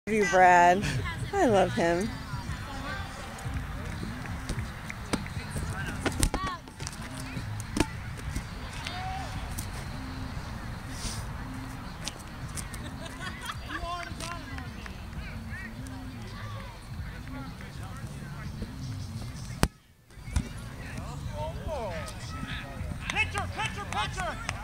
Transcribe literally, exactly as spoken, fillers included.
You, Brad. I love him. Pitcher, pitcher, pitcher!